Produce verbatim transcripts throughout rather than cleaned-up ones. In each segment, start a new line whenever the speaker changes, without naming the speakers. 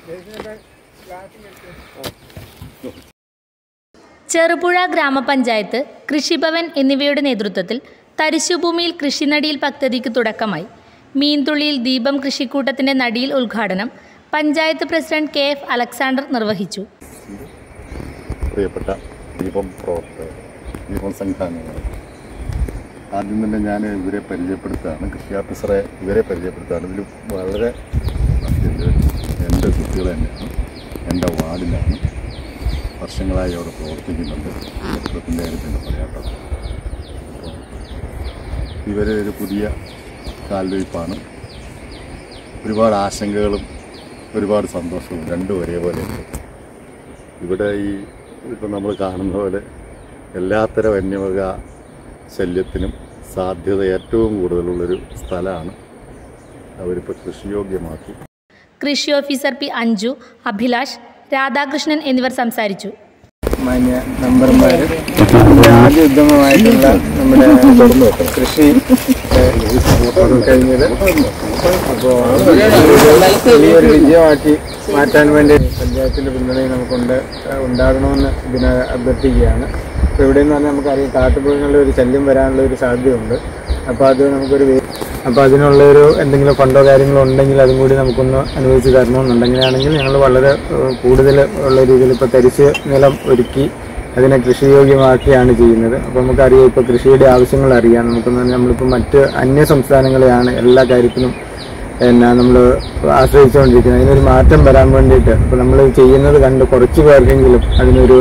ചെറുപുഴ ഗ്രാമപഞ്ചായത്ത്, കൃഷിഭവൻ എന്നിവയുടെ നേതൃത്വത്തിൽ തരിശുഭൂമിയിൽ കൃഷിനടിയിൽ പദ്ധതിക്ക് തുടക്കമായി. മീൻതുള്ളിയിൽ ദീപം കൃഷിക്കൂട്ടത്തിൻ്റെ നടിയിൽ ഉദ്ഘാടനം panchayat president K F Alexander നിർവഹിച്ചു.
പ്രിയപ്പെട്ട ദീപം പ്രവർത്തകർ, ദീപം സംഘാംഗങ്ങൾ, ആദ്യം തന്നെ ഞാൻ ഇവരെ പരിചയപ്പെടുത്തുകയാണ്. കൃഷി ഓഫീസറെ ഇവരെ പരിചയപ്പെടുത്തുകയാണ്. ഇതിൽ വളരെ എൻ്റെ കുട്ടികൾ തന്നെയാണ്, എൻ്റെ വാർഡിലാണ്, വർഷങ്ങളായി അവിടെ പ്രവർത്തിക്കുന്നുണ്ട്. നേതൃത്വത്തിൻ്റെ കാര്യത്തിൻ്റെ പറയാട്ടോ. അപ്പോൾ ഇവർ ഒരു പുതിയ കാൽവയ്പ്പാണ്. ഒരുപാട് ആശങ്കകളും ഒരുപാട് സന്തോഷവും രണ്ടും ഒരേപോലെയുണ്ട്. ഇവിടെ ഈ ഇപ്പം നമ്മൾ കാണുന്ന പോലെ എല്ലാത്തരം വന്യമൃഗ ശല്യത്തിനും സാധ്യത ഏറ്റവും കൂടുതലുള്ളൊരു സ്ഥലമാണ്. അവരിപ്പോൾ കൃഷിയോഗ്യമാക്കി.
കൃഷി ഓഫീസർ പി അഞ്ജു, അഭിലാഷ്, രാധാകൃഷ്ണൻ എന്നിവർ സംസാരിച്ചു.
മാന്യ മെമ്പർമാർ, ആദ്യ ഉദ്യമമായിട്ടുള്ള നമ്മുടെ കൃഷി കഴിഞ്ഞത് അപ്പോൾ വലിയൊരു വിജയമാക്കി മാറ്റാൻ വേണ്ടി പഞ്ചായത്തിൻ്റെ പിന്തുണയും നമുക്കുണ്ട് ഉണ്ടാകണമെന്ന് ഇതിനെ അഭ്യർത്ഥിക്കുകയാണ്. അപ്പോൾ ഇവിടെയെന്ന് പറഞ്ഞാൽ നമുക്കറിയാം കാട്ടുമൃഗങ്ങളുടെ ഒരു ശല്യം വരാനുള്ള ഒരു സാധ്യതയുണ്ട്. അപ്പോൾ അത് നമുക്കൊരു അപ്പോൾ അതിനുള്ളൊരു എന്തെങ്കിലും ഫണ്ടോ കാര്യങ്ങളോ ഉണ്ടെങ്കിൽ അതും കൂടി നമുക്കൊന്ന് അനുവദിച്ച് തരണമെന്നുണ്ടെങ്കിലാണെങ്കിൽ ഞങ്ങൾ വളരെ കൂടുതൽ ഉള്ള രീതിയിൽ ഇപ്പോൾ തരിശ് നിലം ഒരുക്കി അതിനെ കൃഷിയോഗ്യമാക്കിയാണ് ചെയ്യുന്നത്. അപ്പോൾ നമുക്കറിയാം ഇപ്പോൾ കൃഷിയുടെ ആവശ്യങ്ങൾ അറിയാം. നമുക്കെന്ന് പറഞ്ഞാൽ നമ്മളിപ്പോൾ മറ്റ് അന്യ സംസ്ഥാനങ്ങളെയാണ് എല്ലാ കാര്യത്തിനും എന്നാ നമ്മൾ ആശ്രയിച്ചുകൊണ്ടിരിക്കുന്നത്. അതിനൊരു മാറ്റം വരാൻ വേണ്ടിയിട്ട് ഇപ്പോൾ നമ്മൾ ചെയ്യുന്നത് കണ്ട് കുറച്ച് പേർക്കെങ്കിലും അതിനൊരു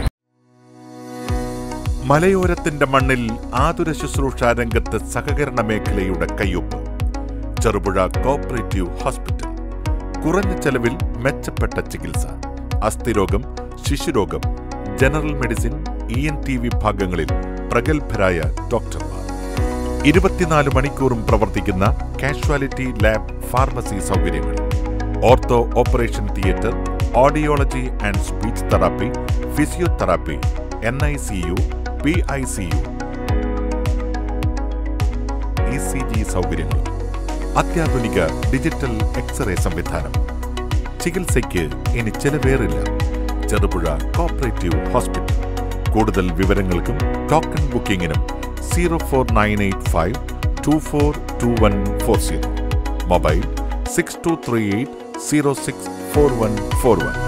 മലയോരത്തിന്റെ മണ്ണിൽ ആതുര ശുശ്രൂഷ രംഗത്ത് സഹകരണ മേഖലയുടെ കയ്യൊപ്പ്. Cherupuzha cooperative hospital. കുറഞ്ഞ ചെലവിൽ മെച്ചപ്പെട്ട ചികിത്സ. അസ്ഥിരോഗം, ശിശുരോഗം, general medicine, E N T വിഭാഗങ്ങളിൽ പ്രഗത്ഭരായ ഡോക്ടർമാർ. ഇരുപത്തിനാല് മണിക്കൂറും പ്രവർത്തിക്കുന്ന കാഷ്വാലിറ്റി ലാബ്, ഫാർമസി സൗകര്യങ്ങൾ. Ortho operation theatre, audiology and speech therapy, physiotherapy, N I C U, P I C U, E C G സൗകര്യങ്ങൾ. അത്യാധുനിക ഡിജിറ്റൽ എക്സ്റേ സംവിധാനം. ചികിത്സയ്ക്ക് ഇനി ചെലവേറില്ല. Cherupuzha cooperative hospital. കൂടുതൽ വിവരങ്ങൾക്കും ടോക്കൺ ബുക്കിംഗിനും zero four nine eight five two four two one four zero. Mobile six two three eight zero six four one four one.